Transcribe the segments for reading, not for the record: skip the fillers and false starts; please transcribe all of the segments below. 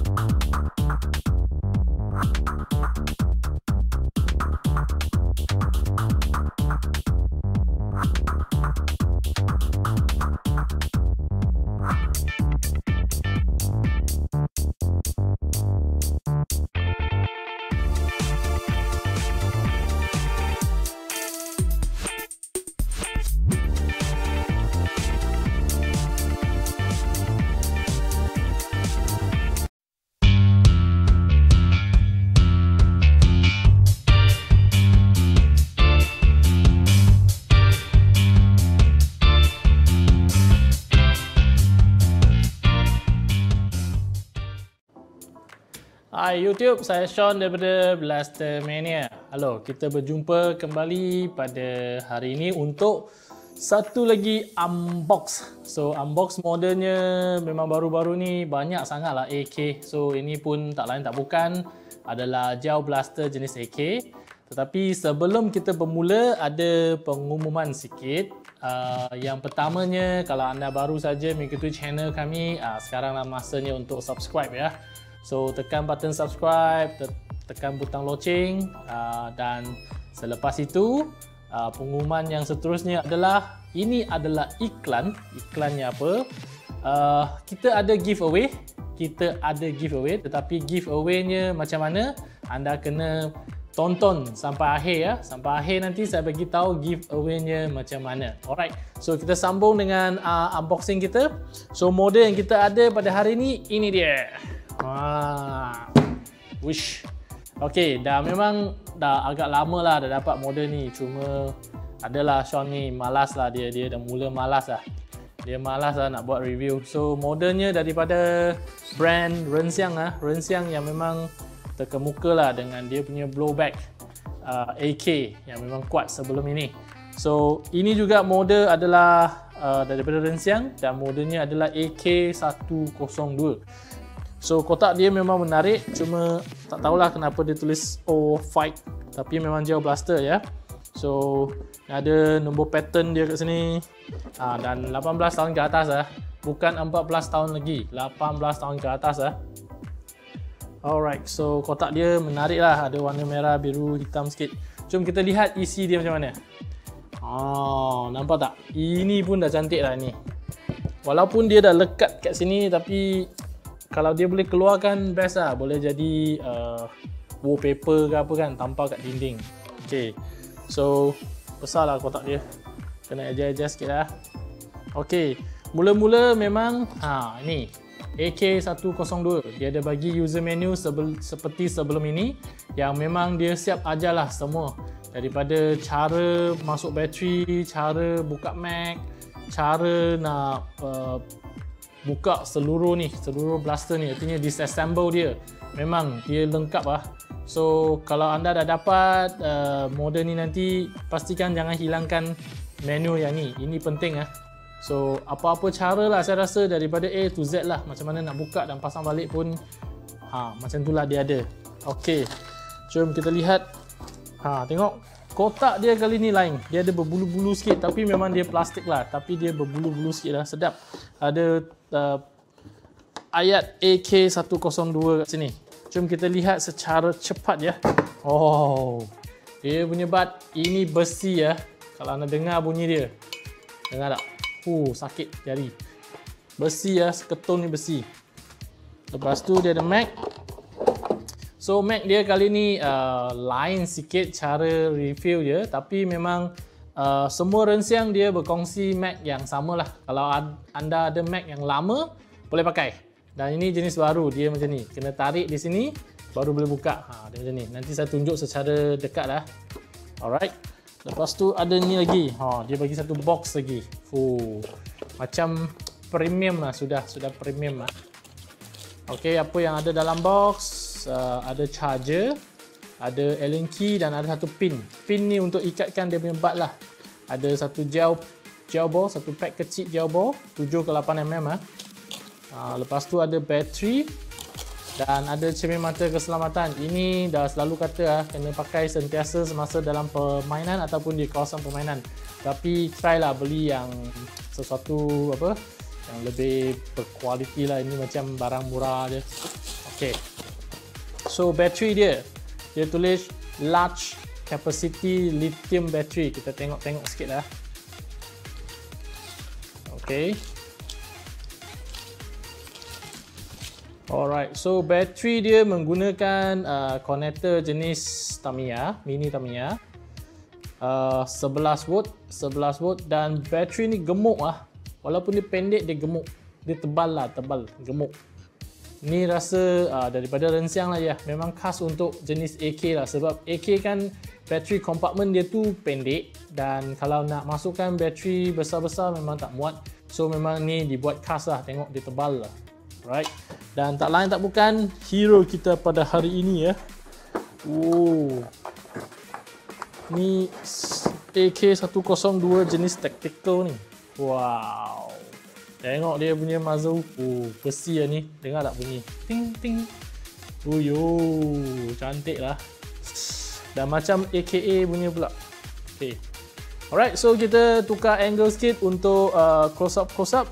Hai YouTube, saya Sean daripada Blaster Mania. Halo, kita berjumpa kembali pada hari ini untuk satu lagi unbox. So unbox modelnya memang baru-baru ni banyak sangat lah AK. So ini pun tak lain tak bukan adalah Gel Blaster jenis AK. Tetapi sebelum kita bermula ada pengumuman sikit. Yang pertamanya, kalau anda baru saja mengikuti channel kami, sekaranglah masanya untuk subscribe ya. So tekan button subscribe, tekan butang loceng, dan selepas itu pengumuman yang seterusnya adalah ini adalah iklan. Iklannya apa? Kita ada giveaway. Tetapi giveaway-nya macam mana? Anda kena tonton sampai akhir ya. Sampai akhir nanti saya bagi tahu giveaway-nya macam mana. Alright. So kita sambung dengan unboxing kita. So model yang kita ada pada hari ini dia. Wish. Okey, memang dah agak lama lah dah dapat model ni. Cuma adalah Sean ni malas lah dia dah mula malas lah. Dia malas lah nak buat review. So modelnya daripada brand Renxiang Renxiang yang memang terkemuka lah dengan dia punya blowback AK yang memang kuat sebelum ini. So ini juga model adalah daripada Renxiang dan modelnya adalah AK102. So kotak dia memang menarik, cuma tak tahulah kenapa dia tulis O Fight, tapi memang Gel Blaster ya. So ada nombor pattern dia kat sini, dan 18 tahun ke atas bukan 14 tahun lagi, 18 tahun ke atas Alright, so kotak dia menarik lah, ada warna merah, biru, hitam sikit. Jom kita lihat isi dia macam mana. Nampak tak? Ini pun dah cantik lah ni. Walaupun dia dah lekat kat sini, tapi kalau dia boleh keluarkan best lah, boleh jadi wallpaper ke apa kan, tampal kat dinding. Okay, so besar lah kotak dia, kena adjust sikit lah. Okay, mula-mula memang ni AK102, dia ada bagi user menu seperti sebelum ini, yang memang dia siap ajar lah semua, daripada cara masuk bateri, cara buka Mac, cara nak buka seluruh blaster ni, artinya disassemble dia. Memang dia lengkap lah. So kalau anda dah dapat model ni, nanti pastikan jangan hilangkan menu yang ni. Ini penting So apa-apa cara lah, saya rasa daripada A to Z lah, macam mana nak buka dan pasang balik pun macam tu lah dia ada. Ok, jom kita lihat. Tengok kotak dia kali ni lain, dia ada berbulu-bulu sikit, tapi memang dia plastik lah, tapi dia berbulu-bulu sikit lah, sedap. Ada ayat AK102 kat sini. Jom kita lihat secara cepat ya. Dia punya bat ini besi ya. Kalau anda dengar bunyi dia, dengar tak? Sakit jari. Besi ya, seketun ni besi. Lepas tu dia ada mag. So mag dia kali ni lain sikit cara refill dia, tapi memang semua Renxiang dia berkongsi mag yang sama lah. Kalau anda ada mag yang lama, boleh pakai. Dan ini jenis baru, dia macam ni, kena tarik di sini baru boleh buka. Dia macam ni. Nanti saya tunjuk secara dekat lah. Alright. Lepas tu ada ni lagi. Dia bagi satu box lagi. Macam premium lah, sudah premium lah. Okey, apa yang ada dalam box? Ada charger, ada Allen key dan ada satu pin. Pin ni untuk ikatkan dia punya bat lah. Ada satu gel ball, satu pack kecil gel ball 7 ke 8 mm. Lepas tu ada bateri dan ada cermin mata keselamatan. Ini dah selalu kata kena pakai sentiasa semasa dalam permainan ataupun di kawasan permainan. Tapi try lah beli yang sesuatu yang lebih berkualiti lah. Ini macam barang murah je. Okay. So bateri dia tulis large capacity lithium battery. Kita tengok sikit lah. Okay. Alright, so bateri dia menggunakan connector jenis Tamiya, mini Tamiya. 11 volt dan bateri ni gemuk lah. Walaupun dia pendek, dia gemuk. Dia tebal, gemuk. Ni rasa daripada Renxiang lah ya. Memang khas untuk jenis AK lah. Sebab AK kan bateri compartment dia tu pendek. Dan kalau nak masukkan bateri besar-besar memang tak muat. So memang ni dibuat khas lah. Tengok dia tebal lah. Right. Dan tak lain tak bukan hero kita pada hari ini ya. Oh. Ni AK-102 jenis tactical ni. Wow. Tengok dia punya muzzle. Oh, besi lah ni. Dengar tak bunyi? Ting ting. Oh yo, cantik lah. Dan macam AKA punya pula. Okay. Alright, so kita tukar angle sikit untuk close up.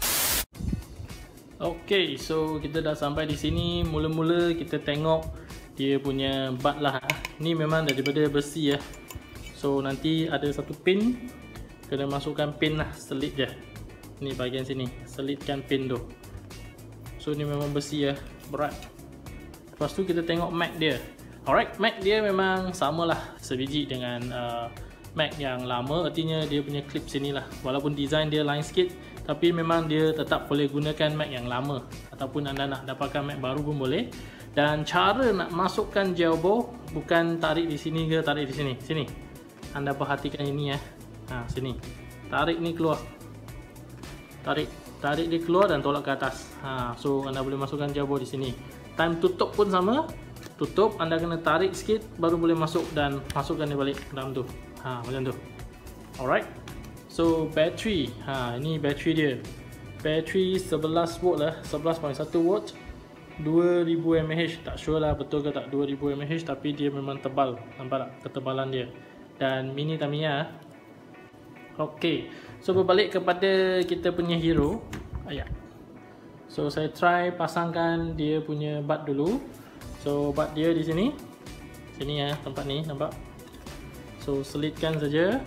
Okay, so kita dah sampai di sini. Mula-mula kita tengok dia punya butt lah. Ni memang daripada besi ya. So nanti ada satu pin. Kena masukkan pin lah, selit je. Ni bahagian sini, selitkan pin tu. So ni memang besi ya, berat. Lepas tu kita tengok mag dia. Alright, mag dia memang samalah sebiji dengan mag yang lama. Artinya dia punya clip sini lah. Walaupun design dia lain sikit, tapi memang dia tetap boleh gunakan mag yang lama. Ataupun anda nak dapatkan mag baru pun boleh. Dan cara nak masukkan gel ball, bukan tarik di sini ke tarik di sini. Sini. Anda perhatikan ini ya. Sini. Tarik ni keluar. Tarik dia keluar dan tolak ke atas. So anda boleh masukkan gel ball di sini. Time tutup pun sama. Tutup, anda kena tarik sikit baru boleh masuk dan masukkan dia balik dalam tu. Macam tu. Alright. So battery, ini battery dia. Battery 11 volt lah, 11.1 volt. 2000 mAh, tak sure lah betul ke tak 2000 mAh, tapi dia memang tebal. Nampak tak ketebalan dia. Dan mini Tamiya. Okay, so berbalik kepada kita punya hero. So saya try pasangkan dia punya butt dulu. So butt dia di sini. Sini ya, tempat ni nampak. So selitkan saja.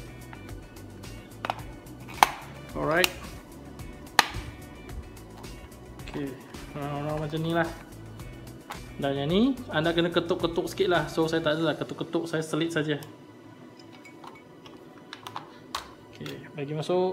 Alright. Okay, macam ni lah. Dan yang ni anda kena ketuk-ketuk sikit lah. So saya tak adalah ketuk-ketuk, saya selit saja. Okay, bagi masuk.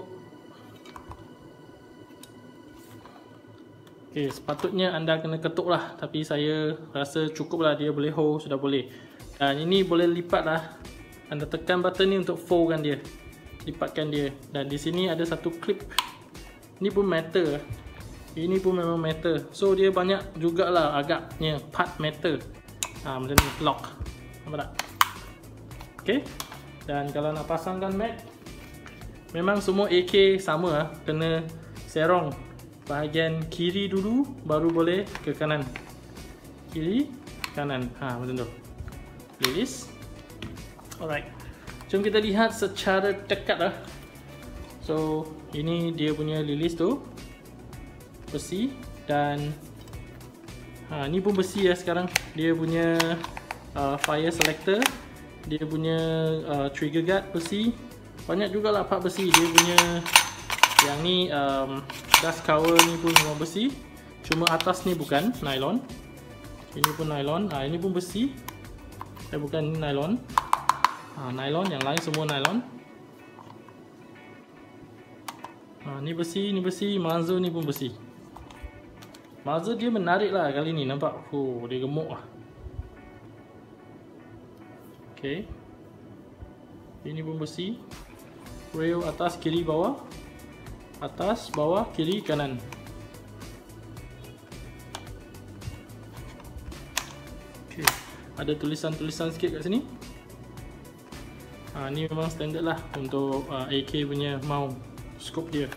Okay, sepatutnya anda kena ketuk lah. Tapi saya rasa cukup lah, dia boleh hold, sudah boleh. Dan ini boleh lipat lah. Anda tekan button ni untuk foldkan dia. Lipatkan dia. Dan di sini ada satu clip. Ini pun metal. Ini pun memang metal. So dia banyak jugalah agaknya part metal. Macam ni, lock. Nampak tak? Okay. Dan kalau nak pasangkan mag, memang semua AK sama lah. Kena serong bahagian kiri dulu, baru boleh ke kanan. Kiri, kanan. Macam tu. Release. Alright. Jom kita lihat secara dekat lah. So ini dia punya release tu. Besi. Dan ni pun besi ya sekarang. Dia punya fire selector. Dia punya trigger guard besi. Banyak jugalah part besi. Dia punya yang ni dust cover ni pun semua besi. Cuma atas ni bukan, nylon. Ini pun nylon. Ini pun besi. Bukan, ini nylon. Nylon, yang lain semua nylon. Ni besi, muzzle ni pun besi. Muzzle dia menarik lah kali ni, nampak? Dia gemuk lah. Okay. Ini pun besi. Rail atas, kiri, bawah. Atas, bawah, kiri, kanan. Okay. Ada tulisan-tulisan sikit kat sini. Ni memang standard lah untuk AK punya mount scope dia.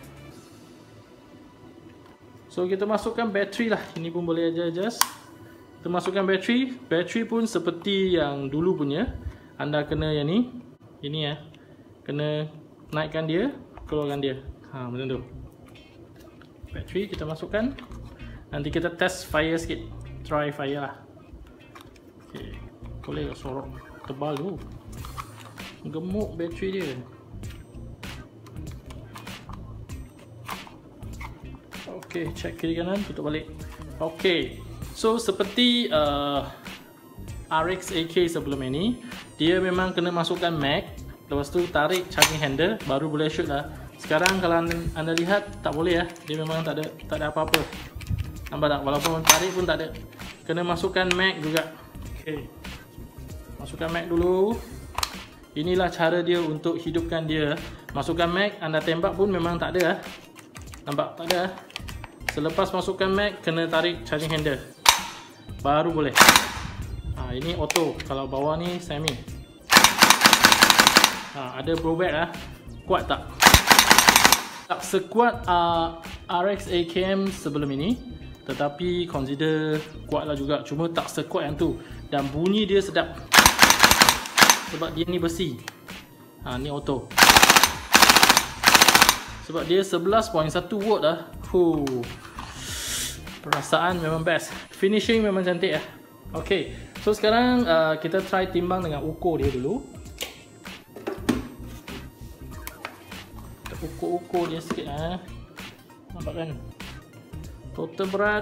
So kita masukkan bateri lah. Ini pun boleh adjust. Kita masukkan bateri. Bateri pun seperti yang dulu punya. Anda kena yang ni. Ini ya. Kena naikkan dia, keluarkan dia. Macam tu. Bateri kita masukkan. Nanti kita test fire sikit. try fire lah. Okay, boleh sorok tebal tu. Gemuk bateri dia. Okay, check kiri kanan, tutup balik. Okay, so seperti RX AK sebelum ini, dia memang kena masukkan mag, lepas tu tarik charging handle baru boleh shoot lah. Sekarang kalau anda lihat tak boleh ya, dia memang tak ada apa-apa. Nampak tak? Walaupun tarik pun tak ada. Kena masukkan mag juga. Okay, masukkan mag dulu. Inilah cara dia untuk hidupkan dia. Masukkan mag, anda tembak pun memang tak ada. Nampak? Tak ada. Selepas masukkan mag, kena tarik charging handle baru boleh. Ini auto. Kalau bawah ni semi. Ada blowback lah. Kuat tak? Tak sekuat RX AKM sebelum ini, tetapi consider kuat lah juga. Cuma tak sekuat yang tu. Dan bunyi dia sedap sebab dia ni besi. Ni auto. Sebab dia 11.1 watt lah. Perasaan memang best. Finishing memang cantik lah. Okay, so sekarang kita try timbang dengan ukur dia dulu. Kita ukur dia sikit lah. Nampak kan? Total berat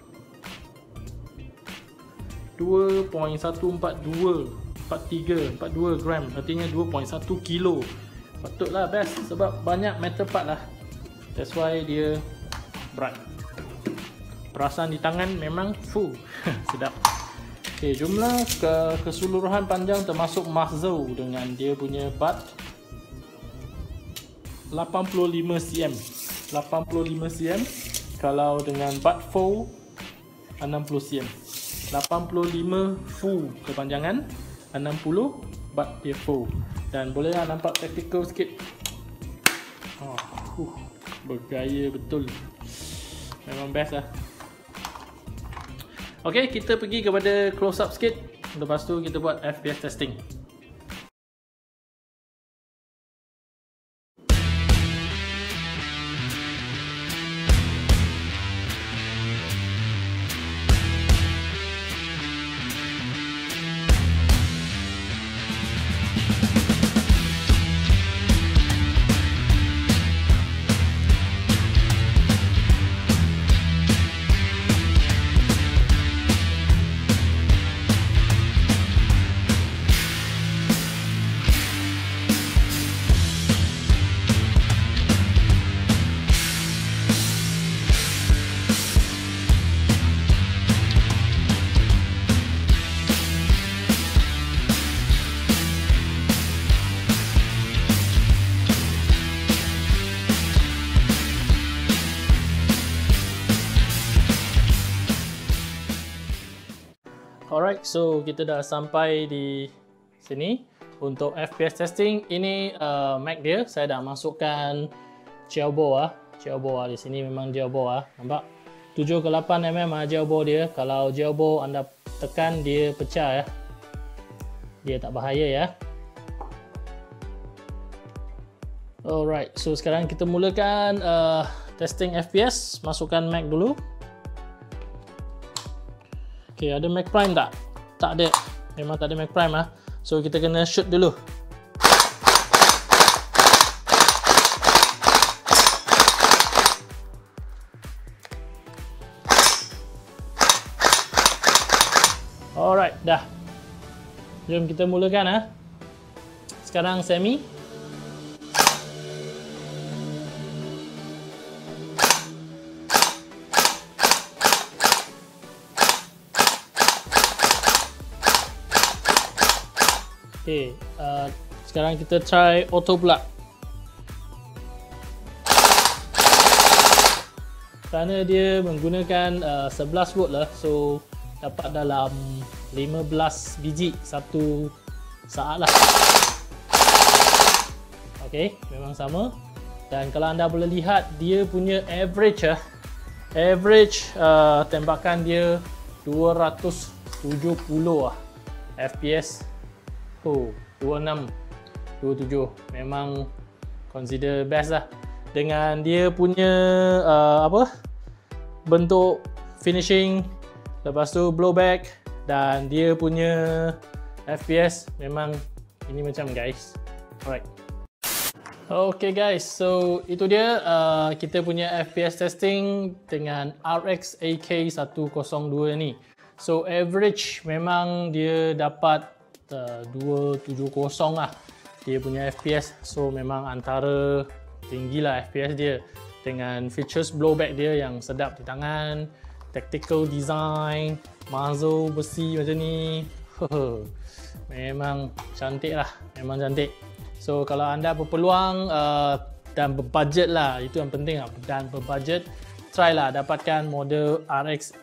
2.142 gram. Artinya 2.1 kilo. Patutlah best sebab banyak metal part lah. That's why dia berat. Perasaan di tangan memang sedap. Okay, jumlah keseluruhan panjang termasuk muzzle dengan dia punya butt 85 cm. 85 cm. Kalau dengan butt full 60 cm. 85 full kepanjangan, 60 butt dia full. Dan bolehlah nampak tactical sikit. Bergaya betul. Memang best lah. Ok, kita pergi kepada close up sikit. Lepas tu kita buat FPS testing. Alright, so kita dah sampai di sini untuk FPS testing. Ini Mac dia, saya dah masukkan jailbore di sini memang jailbore nampak 7 ke 8 mm jailbore dia. Kalau jailbore anda tekan dia pecah ya. Dia tak bahaya ya. Alright, so sekarang kita mulakan testing FPS. Masukkan Mac dulu. Okay, ada Mac Prime tak? Tak ada. Memang tak ada Mac Prime lah. So kita kena shoot dulu. Alright, dah. Jom kita mulakan ah. Sekarang semi. Okay, sekarang kita try auto pula. Kerana dia menggunakan 11 volt lah, so dapat dalam 15 biji satu saat lah. Okay, memang sama. Dan kalau anda boleh lihat, dia punya average tembakan dia 270 FPS. 26, 27 memang consider best lah. Dengan dia punya bentuk finishing lepas tu blowback, dan dia punya FPS memang ini macam guys. Alright. Okay guys, so itu dia kita punya FPS testing dengan RX AK102 ni. So average memang dia dapat 270 lah dia punya FPS. So memang antara tinggi lah FPS dia, dengan features blowback dia yang sedap di tangan, tactical design, muzzle besi macam ni. Memang cantik lah, memang cantik. So kalau anda berpeluang dan berbudget lah, itu yang penting lah, dan berbudget, try lah dapatkan model RX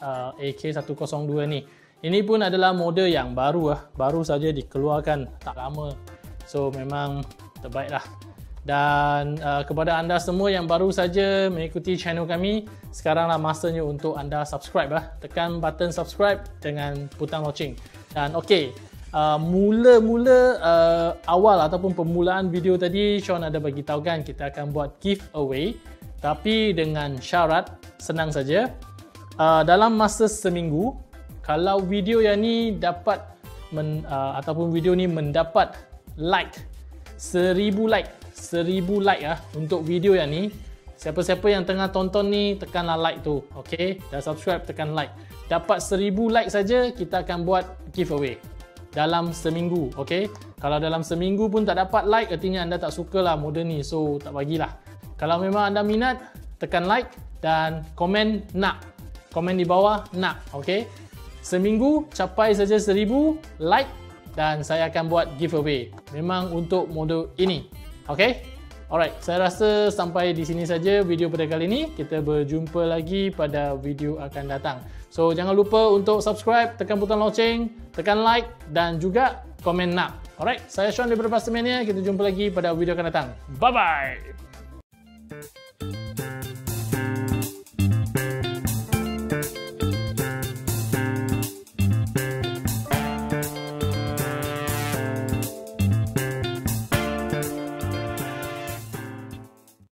AK102 ni. Ini pun adalah model yang baru lah, baru saja dikeluarkan tak lama. So memang terbaik lah. Dan kepada anda semua yang baru saja mengikuti channel kami, sekaranglah masanya untuk anda subscribe lah. Tekan button subscribe dengan butang loceng. Dan okey, mula-mula awal ataupun permulaan video tadi, Sean ada bagi tahu kan kita akan buat giveaway, tapi dengan syarat senang saja. Dalam masa seminggu, kalau video yang ni dapat ataupun video ni mendapat like 1000 like untuk video yang ni, siapa-siapa yang tengah tonton ni tekanlah like tu, okey, dah subscribe tekan like. Dapat 1000 like saja kita akan buat giveaway dalam seminggu, okey. Kalau dalam seminggu pun tak dapat like, artinya anda tak sukalah model ni, so tak bagilah. Kalau memang anda minat, tekan like dan komen nak. Komen di bawah nak, okey. Seminggu capai saja 1000 like dan saya akan buat giveaway. Memang untuk model ini, okey. Alright, saya rasa sampai di sini saja video pada kali ini. Kita berjumpa lagi pada video akan datang. So jangan lupa untuk subscribe, tekan butang loceng, tekan like dan juga komen nak. Alright, saya Sean daripada Pastor Mania. Kita jumpa lagi pada video akan datang. Bye bye.